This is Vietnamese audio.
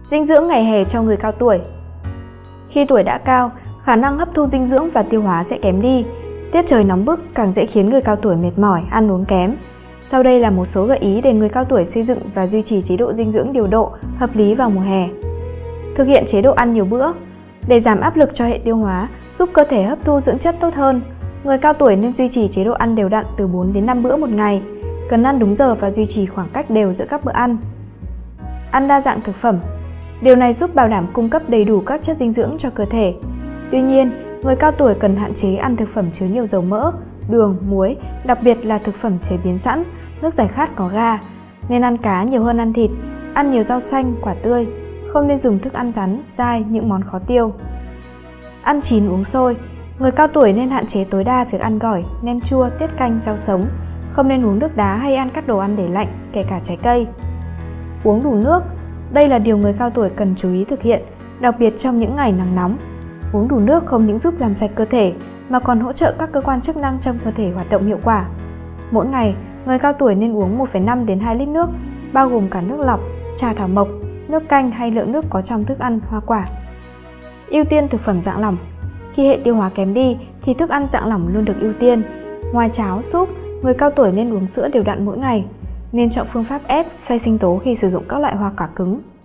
Dinh dưỡng ngày hè cho người cao tuổi. Khi tuổi đã cao, khả năng hấp thu dinh dưỡng và tiêu hóa sẽ kém đi. Tiết trời nóng bức càng dễ khiến người cao tuổi mệt mỏi, ăn uống kém. Sau đây là một số gợi ý để người cao tuổi xây dựng và duy trì chế độ dinh dưỡng điều độ, hợp lý vào mùa hè. Thực hiện chế độ ăn nhiều bữa. Để giảm áp lực cho hệ tiêu hóa, giúp cơ thể hấp thu dưỡng chất tốt hơn, người cao tuổi nên duy trì chế độ ăn đều đặn từ 4 đến 5 bữa một ngày. Cần ăn đúng giờ và duy trì khoảng cách đều giữa các bữa ăn. Ăn đa dạng thực phẩm. Điều này giúp bảo đảm cung cấp đầy đủ các chất dinh dưỡng cho cơ thể. Tuy nhiên, người cao tuổi cần hạn chế ăn thực phẩm chứa nhiều dầu mỡ, đường, muối, đặc biệt là thực phẩm chế biến sẵn, nước giải khát có ga. Nên ăn cá nhiều hơn ăn thịt, ăn nhiều rau xanh, quả tươi, không nên dùng thức ăn rắn, dai, những món khó tiêu. Ăn chín uống sôi. Người cao tuổi nên hạn chế tối đa việc ăn gỏi, nem chua, tiết canh, rau sống, không nên uống nước đá hay ăn các đồ ăn để lạnh, kể cả trái cây. Uống đủ nước. Đây là điều người cao tuổi cần chú ý thực hiện, đặc biệt trong những ngày nắng nóng. Uống đủ nước không những giúp làm sạch cơ thể mà còn hỗ trợ các cơ quan chức năng trong cơ thể hoạt động hiệu quả. Mỗi ngày, người cao tuổi nên uống 1,5 đến 2 lít nước, bao gồm cả nước lọc, trà thảo mộc, nước canh hay lượng nước có trong thức ăn, hoa quả. Ưu tiên thực phẩm dạng lỏng. Khi hệ tiêu hóa kém đi thì thức ăn dạng lỏng luôn được ưu tiên. Ngoài cháo, súp, người cao tuổi nên uống sữa đều đặn mỗi ngày. Nên chọn phương pháp ép, xay sinh tố khi sử dụng các loại hoa quả cứng.